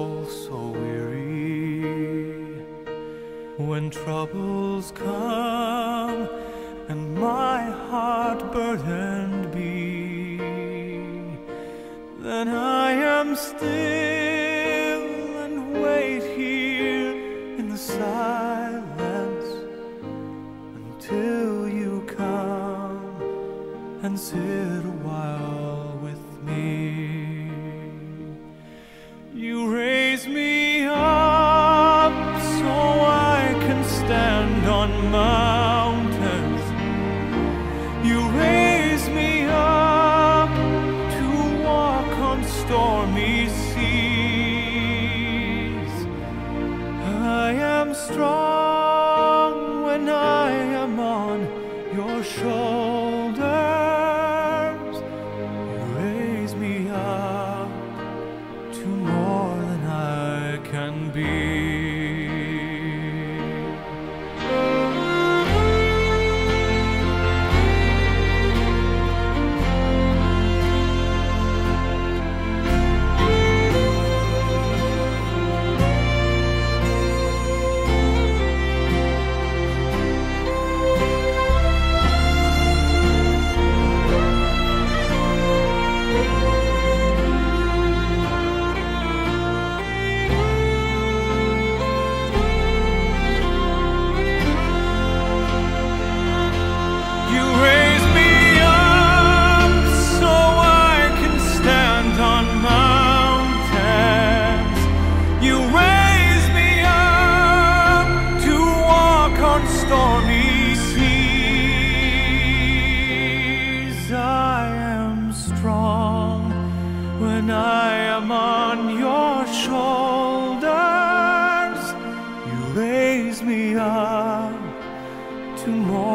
soul so weary, when troubles come and my heart burdened be, then I am still and wait here in the silence until you come and sit a while with me. You raise me up so I can stand on mountains. You raise me up to walk on stormy seas. I am strong when I am on your shoulders. You raise me up to more than I can be. Stormy seas, I am strong when I am on your shoulders. You raise me up to more